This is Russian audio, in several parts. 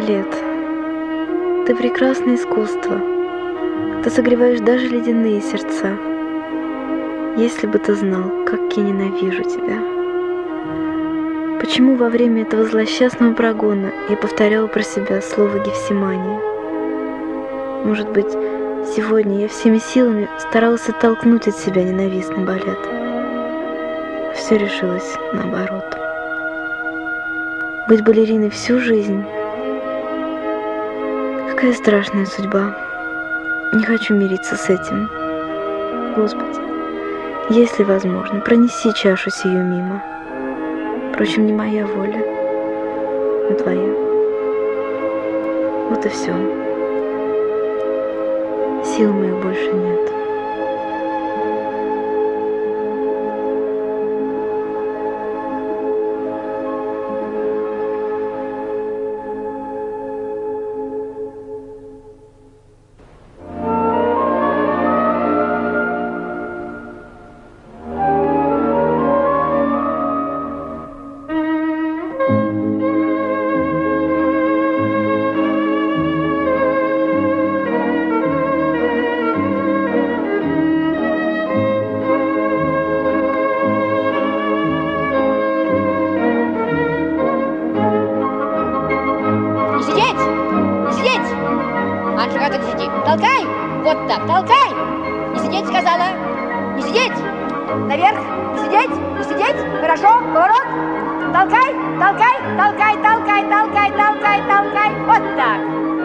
Балет. Ты прекрасное искусство. Ты согреваешь даже ледяные сердца. Если бы ты знал, как я ненавижу тебя. Почему во время этого злосчастного прогона я повторяла про себя слово Гефсимания? Может быть, сегодня я всеми силами старалась оттолкнуть от себя ненавистный балет. Все решилось наоборот. Быть балериной всю жизнь. Какая страшная судьба. Не хочу мириться с этим. Господи, если возможно, пронеси чашу сию мимо. Впрочем, не моя воля, а твоя. Вот и все. Сил моих больше нет. Анжела, так сиди. Толкай! Вот так, толкай! Не сидеть, сказала. Не сидеть! Наверх! Не сидеть! Не сидеть! Хорошо! Поворот! Толкай! Толкай! Толкай! Толкай! Толкай! Толкай! Толкай! Вот так!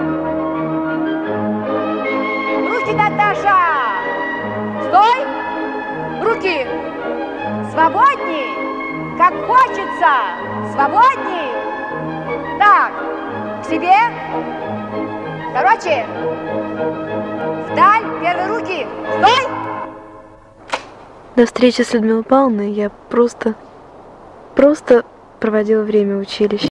Руки, Наташа! Стой! Руки! Свободней! Как хочется! Свободней! Так! К себе! Короче, вдаль, первые руки, стой! До встречи с Людмилой Павловной я просто проводила время в училище.